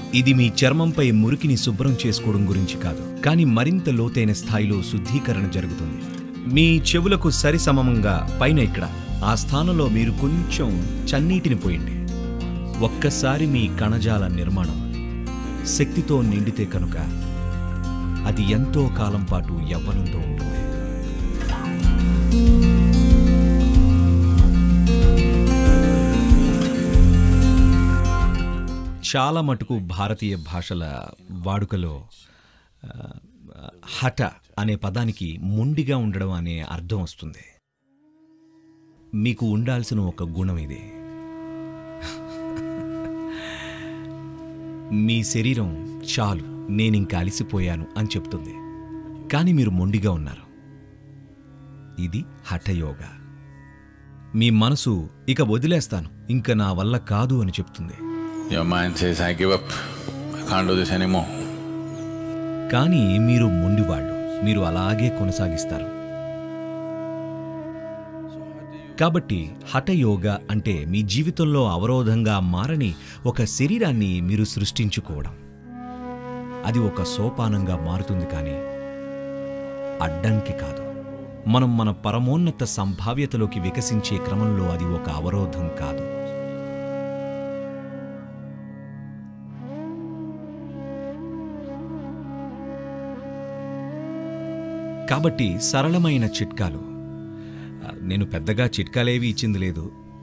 ఇది మీ చర్మంపై మురికిని శుభ్రం చేసుకోవడం గురించి కాదు, కానీ మరింత లోతైన స్థాయిలో శుద్ధీకరణ జరుగుతుంది. మీ చెవులకు సరిసమంగా పైన ఇక్కడ ఆ స్థానంలో మీరు కొంచెం చన్నీటిని పోయండి. ఒక్కసారి మీ కణజాల నిర్మాణం శక్తితో నిండితే కనుక అది ఎంతో కాలం పాటు యవ్వనంతో ఉంటుంది. చాలా మటుకు భారతీయ భాషల వాడుకలో హఠ అనే పదానికి మొండిగా ఉండడం అనే అర్థం వస్తుంది. మీకు ఉండాల్సిన ఒక గుణం ఇది. మీ శరీరం చాలు, నేనింక అలిసిపోయాను అని చెప్తుంది, కానీ మీరు మొండిగా ఉన్నారు. ఇది హఠయోగా. మీ మనసు ఇక వదిలేస్తాను, ఇంక నా వల్ల కాదు అని చెప్తుంది. Your mind says, I give up. I can't do this anymore. కానీ మీరు మొండివాళ్ళు, మీరు అలాగే కొనసాగిస్తారు. కాబట్టి హఠయోగా అంటే మీ జీవితంలో అవరోధంగా మారని ఒక శరీరాన్ని మీరు సృష్టించుకోవడం. అది ఒక సోపానంగా మారుతుంది, కానీ అడ్డంకి కాదు. మనం మన పరమోన్నత సంభావ్యతలోకి వికసించే క్రమంలో అది ఒక అవరోధం కాదు. కాబట్టి సరళమైన చిట్కాలు. నేను పెద్దగా చిట్కాలేవి ఇచ్చింది లేదు,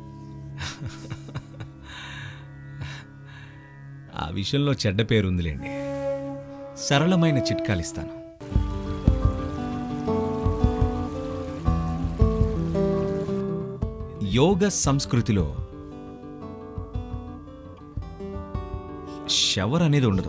ఆ విషయంలో చెడ్డ పేరుందిలేండి. సరళమైన చిట్కాలు ఇస్తాను. యోగ సంస్కృతిలో షవర్ అనేది ఉండదు.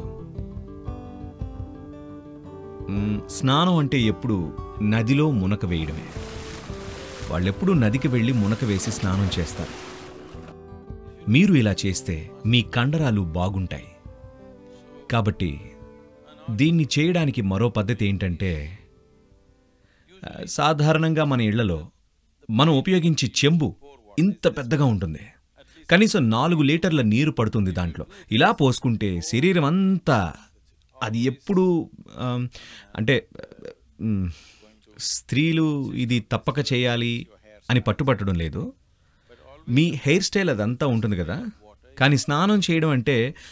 స్నానం అంటే ఎప్పుడు నదిలో మునక వేయడమే. వాళ్ళెప్పుడు నదికి వెళ్ళి మునక వేసి స్నానం చేస్తారు. మీరు ఇలా చేస్తే మీ కండరాలు బాగుంటాయి. కాబట్టి దీన్ని చేయడానికి మరో పద్ధతి ఏంటంటే, సాధారణంగా మన ఇళ్లలో మనం ఉపయోగించే చెంబు ఇంత పెద్దగా ఉంటుంది. కనీసం 4 లీటర్ల నీరు పడుతుంది దాంట్లో. ఇలా పోసుకుంటే శరీరం అంతా, అది ఎప్పుడు అంటే స్త్రీలు ఇది తప్పక చేయాలి అని పట్టుబట్టడం లేదు. మీ హెయిర్ స్టైల్ అదంతా ఉంటుంది కదా. కానీ స్నానం చేయడం అంటే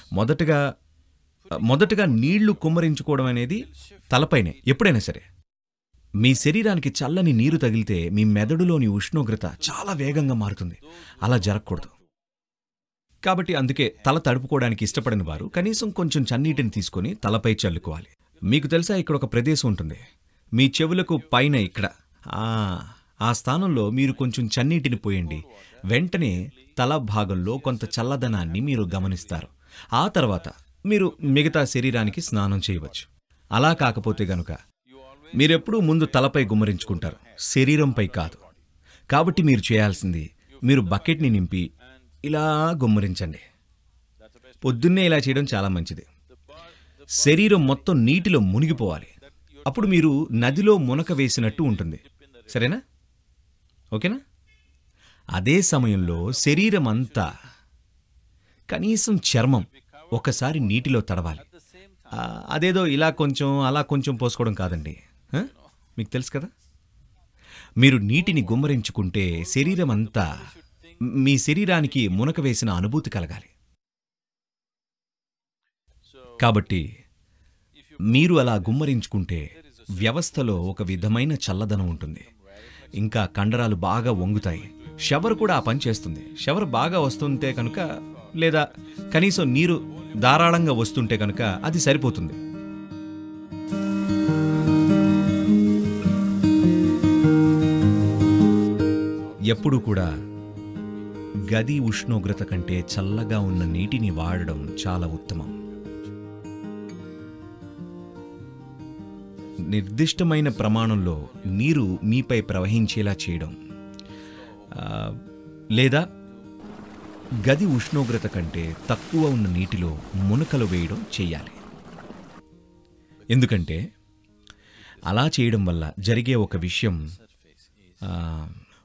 మొదటగా నీళ్లు కుమ్మరించుకోవడం అనేది తలపైనే. ఎప్పుడైనా సరే మీ శరీరానికి చల్లని నీరు తగిలితే మీ మెదడులోని ఉష్ణోగ్రత చాలా వేగంగా మారుతుంది. అలా జరగకూడదు. కాబట్టి అందుకే తల తడుపుకోవడానికి ఇష్టపడిన వారు కనీసం కొంచెం చన్నీటిని తీసుకొని తలపై చల్లుకోవాలి. మీకు తెలుసా, ఇక్కడ ఒక ప్రదేశం ఉంటుంది మీ చెవులకు పైన, ఇక్కడ ఆ స్థానంలో మీరు కొంచెం చన్నీటిని పోయండి. వెంటనే తల భాగంలో కొంత చల్లదనాన్ని మీరు గమనిస్తారు. ఆ తర్వాత మీరు మిగతా శరీరానికి స్నానం చేయవచ్చు. అలా కాకపోతే గనుక మీరెప్పుడూ ముందు తలపై గుమ్మరించుకుంటారు, శరీరంపై కాదు. కాబట్టి మీరు చేయాల్సింది, మీరు బకెట్ని నింపి ఇలా గుమ్మరించండి. పొద్దున్నే ఇలా చేయడం చాలా మంచిది. శరీరం మొత్తం నీటిలో మునిగిపోవాలి. అప్పుడు మీరు నదిలో మునక వేసినట్టు ఉంటుంది. సరేనా? ఓకేనా? అదే సమయంలో శరీరం అంతా, కనీసం చర్మం ఒకసారి నీటిలో తడవాలి. అదేదో ఇలా కొంచెం అలా కొంచెం పోసుకోవడం కాదండి. మీకు తెలుసు కదా. మీరు నీటిని గుమ్మరించుకుంటే శరీరం అంతా, మీ శరీరానికి మునక వేసిన అనుభూతి కలగాలి. కాబట్టి మీరు అలా గుమ్మరించుకుంటే వ్యవస్థలో ఒక విధమైన చల్లదనం ఉంటుంది. ఇంకా కండరాలు బాగా వంగుతాయి. షవర్ కూడా ఆ పని చేస్తుంది. షవర్ బాగా వస్తుంటే కనుక, లేదా కనీసం నీరు ధారాళంగా వస్తుంటే కనుక అది సరిపోతుంది. ఎప్పుడు కూడా గది ఉష్ణోగ్రత కంటే చల్లగా ఉన్న నీటిని వాడడం చాలా ఉత్తమం. నిర్దిష్టమైన ప్రమాణంలో నీరు మీపై ప్రవహించేలా చేయడం, లేదా గది ఉష్ణోగ్రత కంటే తక్కువ ఉన్న నీటిలో మునకలు వేయడం చేయాలి. ఎందుకంటే అలా చేయడం వల్ల జరిగే ఒక విషయం,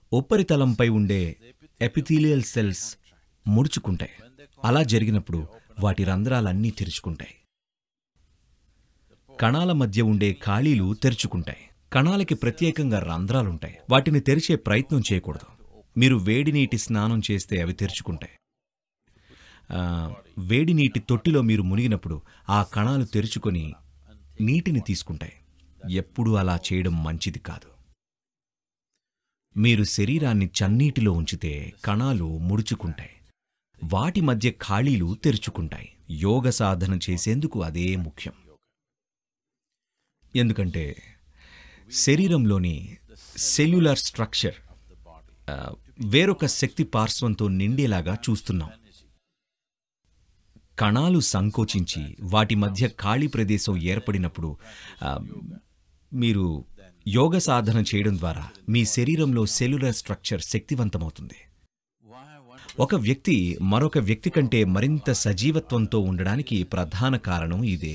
ఉపరితలంపై ఉండే ఎపిథీలియల్ సెల్స్ ముడుచుకుంటాయి. అలా జరిగినప్పుడు వాటి రంధ్రాలన్నీ తెరుచుకుంటాయి. కణాల మధ్య ఉండే ఖాళీలు తెరుచుకుంటాయి. కణాలకి ప్రత్యేకంగా రంధ్రాలుంటాయి. వాటిని తెరిచే ప్రయత్నం చేయకూడదు. మీరు వేడి నీటి స్నానం చేస్తే అవి తెరుచుకుంటాయి. వేడి నీటి తొట్టిలో మీరు మునిగినప్పుడు ఆ కణాలు తెరుచుకొని నీటిని తీసుకుంటాయి. ఎప్పుడూ అలా చేయడం మంచిది కాదు. మీరు శరీరాన్ని చన్నీటిలో ఉంచితే కణాలు ముడుచుకుంటాయి. వాటి మధ్య ఖాళీలు తెరుచుకుంటాయి. యోగ సాధన చేసేందుకు అదే ముఖ్యం. ఎందుకంటే శరీరంలోని సెల్యులార్ స్ట్రక్చర్ వేరొక శక్తి పార్శ్వంతో నిండేలాగా చూస్తున్నాం. కణాలు సంకోచించి వాటి మధ్య ఖాళీ ప్రదేశం ఏర్పడినప్పుడు మీరు యోగ సాధన చేయడం ద్వారా మీ శరీరంలో సెల్యులర్ స్ట్రక్చర్ శక్తివంతమవుతుంది. ఒక వ్యక్తి మరొక వ్యక్తి కంటే మరింత సజీవత్వంతో ఉండడానికి ప్రధాన కారణం ఇదే.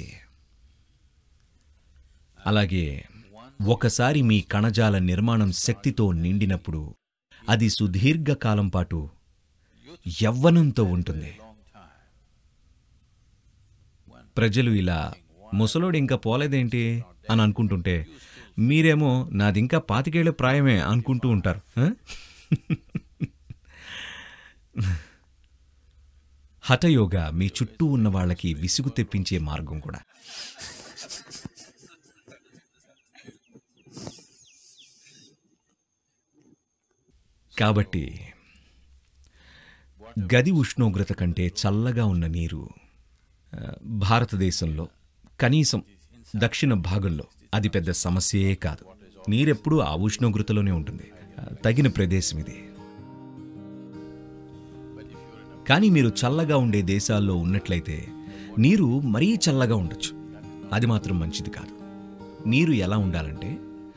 అలాగే ఒకసారి మీ కణజాల నిర్మాణం శక్తితో నిండినప్పుడు అది సుదీర్ఘకాలం పాటు యవ్వనంతో ఉంటుంది. ప్రజలు ఇలా ముసలోడు ఇంకా పోలేదేంటి అని అనుకుంటుంటే మీరేమో నాదింకా 25 ఏళ్ల ప్రాయమే అనుకుంటూ ఉంటారు. హఠయోగా మీ చుట్టూ ఉన్న వాళ్ళకి విసుగు తెప్పించే మార్గం కూడా. కాబట్టి గది ఉష్ణోగ్రత కంటే చల్లగా ఉన్న నీరు భారతదేశంలో కనీసం దక్షిణ భాగంలో అది పెద్ద సమస్యే కాదు. నీరెప్పుడూ ఆ ఉష్ణోగ్రతలోనే ఉంటుంది. తగిన ప్రదేశం ఇది. కానీ మీరు చల్లగా ఉండే దేశాల్లో ఉన్నట్లయితే నీరు మరీ చల్లగా ఉండొచ్చు. అది మాత్రం మంచిది కాదు. నీరు ఎలా ఉండాలంటే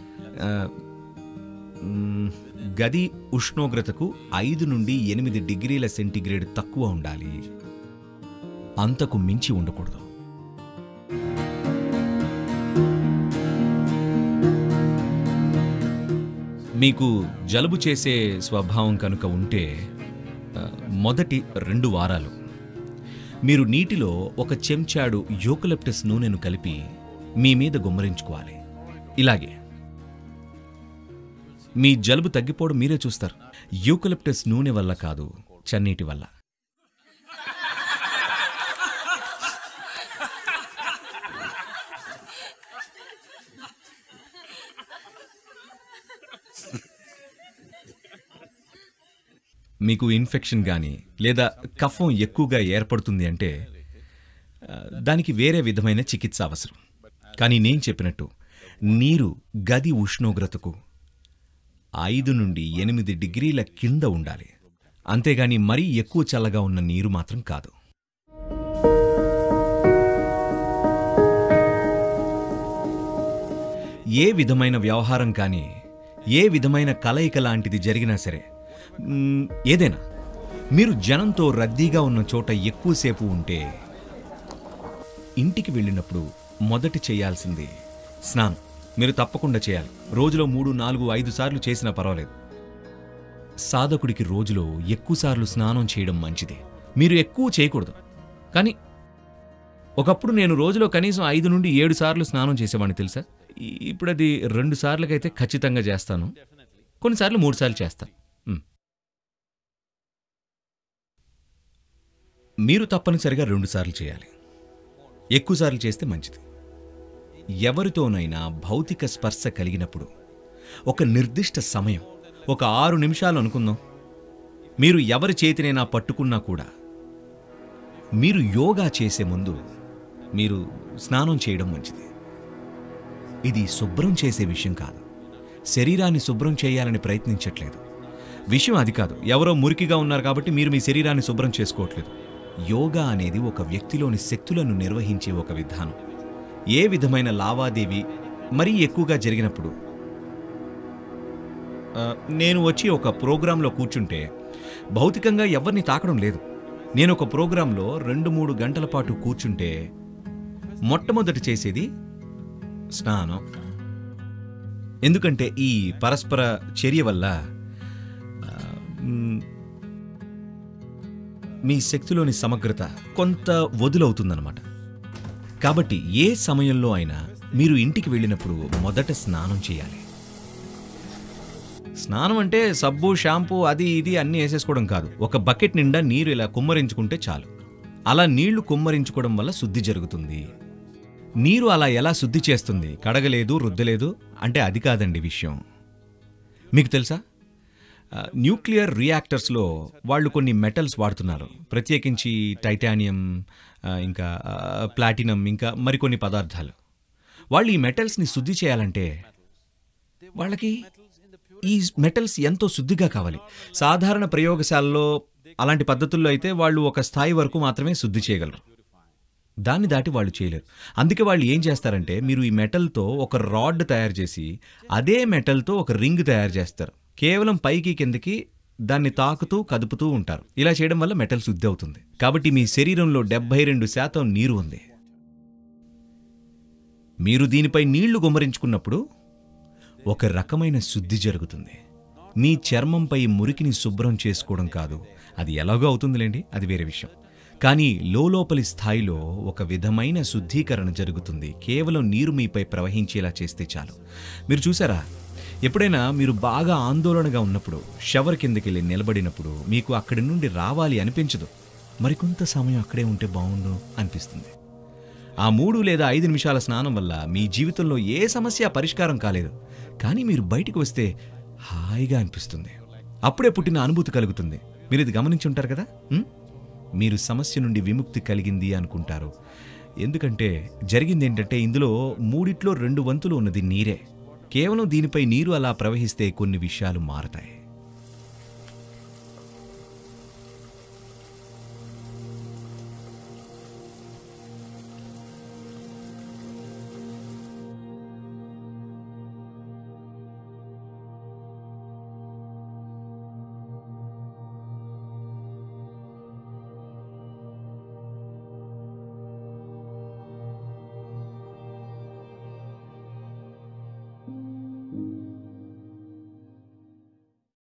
గది ఉష్ణోగ్రతకు 5 నుండి 8 డిగ్రీల సెంటీగ్రేడ్ తక్కువ ఉండాలి. అంతకు మించి ఉండకూడదు. మీకు జలుబు చేసే స్వభావం కనుక ఉంటే మొదటి 2 వారాలు మీరు నీటిలో 1 చెంచాడు యూకలిప్టస్ నూనెను కలిపి మీ మీద గుమ్మరించుకోవాలి. ఇలాగే మీ జలుబు తగ్గిపోవడం మీరే చూస్తారు. యూకలిప్టస్ నూనె వల్ల కాదు, చన్నీటి వల్ల. మీకు ఇన్ఫెక్షన్ కానీ లేదా కఫం ఎక్కువగా ఏర్పడుతుంది అంటే దానికి వేరే విధమైన చికిత్స అవసరం. కానీ నేను చెప్పినట్టు నీరు గది ఉష్ణోగ్రతకు 5 నుండి 8 డిగ్రీల కింద ఉండాలి. అంతేగాని మరీ ఎక్కువ చల్లగా ఉన్న నీరు మాత్రం కాదు. ఏ విధమైన వ్యవహారం కానీ, ఏ విధమైన కలయిక లాంటిది జరిగినా సరే, ఏదైనా మీరు జనంతో రద్దీగా ఉన్న చోట ఎక్కువసేపు ఉంటే ఇంటికి వెళ్ళినప్పుడు మొదటి చేయాల్సింది స్నానం. మీరు తప్పకుండా చేయాలి. రోజులో 3, 4, 5 సార్లు చేసినా పర్వాలేదు. సాధకుడికి రోజులో ఎక్కువసార్లు స్నానం చేయడం మంచిది. మీరు ఎక్కువ చేయకూడదు. కానీ ఒకప్పుడు నేను రోజులో కనీసం 5 నుండి 7 సార్లు స్నానం చేసేవాడిని తెలుసా. ఇప్పుడు అది 2 సార్లకైతే ఖచ్చితంగా చేస్తాను. కొన్నిసార్లు 3 సార్లు చేస్తాను. మీరు తప్పనిసరిగా 2 సార్లు చేయాలి. ఎక్కువసార్లు చేస్తే మంచిది. ఎవరితోనైనా భౌతిక స్పర్శ కలిగినప్పుడు ఒక నిర్దిష్ట సమయం, ఒక 6 నిమిషాలు అనుకుందాం, మీరు ఎవరి చేతినైనా పట్టుకున్నా కూడా మీరు యోగా చేసే ముందు మీరు స్నానం చేయడం మంచిది. ఇది శుభ్రం చేసే విషయం కాదు. శరీరాన్ని శుభ్రం చేయాలని ప్రయత్నించట్లేదు. విషయం అది కాదు. ఎవరో మురికిగా ఉన్నారు కాబట్టి మీరు మీ శరీరాన్ని శుభ్రం చేసుకోవట్లేదు. యోగా అనేది ఒక వ్యక్తిలోని శక్తులను నిర్వహించే ఒక విధానం. ఏ విధమైన లావాదేవీ మరీ ఎక్కువగా జరిగినప్పుడు, నేను వచ్చి ఒక ప్రోగ్రాంలో కూర్చుంటే భౌతికంగా ఎవరిని తాకడం లేదు. నేను ఒక ప్రోగ్రాంలో 2-3 గంటల పాటు కూర్చుంటే మొట్టమొదటి చేసేది స్నానం. ఎందుకంటే ఈ పరస్పర చర్య వల్ల మీ శక్తిలోని సమగ్రత కొంత వదులవుతుందన్నమాట. కాబట్టి ఏ సమయంలో అయినా మీరు ఇంటికి వెళ్ళినప్పుడు మొదట స్నానం చేయాలి. స్నానం అంటే సబ్బు, షాంపూ అది ఇది అన్నీ వేసేసుకోవడం కాదు. ఒక బకెట్ నిండా నీరు ఇలా కుమ్మరించుకుంటే చాలు. అలా నీళ్లు కుమ్మరించుకోవడం వల్ల శుద్ధి జరుగుతుంది. నీరు అలా ఎలా శుద్ధి చేస్తుంది? కడగలేదు, రుద్దలేదు అంటే అది కాదండి విషయం. మీకు తెలుసా, న్యూక్లియర్ రియాక్టర్స్లో వాళ్ళు కొన్ని మెటల్స్ వాడుతున్నారు. ప్రత్యేకించి టైటానియం, ఇంకా ప్లాటినం, ఇంకా మరికొన్ని పదార్థాలు. వాళ్ళు ఈ మెటల్స్ని శుద్ధి చేయాలంటే వాళ్ళకి ఈ మెటల్స్ ఎంతో శుద్ధిగా కావాలి. సాధారణ ప్రయోగశాలలో అలాంటి పద్ధతుల్లో అయితే వాళ్ళు ఒక స్థాయి వరకు మాత్రమే శుద్ధి చేయగలరు. దాన్ని దాటి వాళ్ళు చేయలేరు. అందుకే వాళ్ళు ఏం చేస్తారంటే, మీరు ఈ మెటల్తో ఒక రాడ్ తయారు చేసి అదే మెటల్తో ఒక రింగ్ తయారు చేస్తారు. కేవలం పైకి కిందకి దాన్ని తాకుతూ కదుపుతూ ఉంటారు. ఇలా చేయడం వల్ల మెటల్ శుద్ధి అవుతుంది. కాబట్టి మీ శరీరంలో 72% నీరు ఉంది. మీరు దీనిపై నీళ్లు గుమ్మరించుకున్నప్పుడు ఒక రకమైన శుద్ధి జరుగుతుంది. మీ చర్మంపై మురికిని శుభ్రం చేసుకోవడం కాదు, అది ఎలాగో అవుతుందిలేండి, అది వేరే విషయం. కానీ లోపలి స్థాయిలో ఒక విధమైన శుద్ధీకరణ జరుగుతుంది. కేవలం నీరు మీపై ప్రవహించేలా చేస్తే చాలు. మీరు చూసారా, ఎప్పుడైనా మీరు బాగా ఆందోళనగా ఉన్నప్పుడు షవర్ కిందకి వెళ్ళి నిలబడినప్పుడు మీకు అక్కడి నుండి రావాలి అనిపించదు. మరికొంత సమయం అక్కడే ఉంటే బాగుండు అనిపిస్తుంది. ఆ 3 లేదా 5 నిమిషాల స్నానం వల్ల మీ జీవితంలో ఏ సమస్య పరిష్కారం కాలేదు, కానీ మీరు బయటికి వస్తే హాయిగా అనిపిస్తుంది. అప్పుడే పుట్టిన అనుభూతి కలుగుతుంది. మీరు ఇది గమనించి ఉంటారు కదా. మీరు సమస్య నుండి విముక్తి కలిగింది అనుకుంటారు. ఎందుకంటే జరిగింది ఏంటంటే, ఇందులో 3/2 వంతులు ఉన్నది నీరే. కేవలం దీనిపై నీరు అలా ప్రవహిస్తే కొన్ని విషయాలు మారతాయి.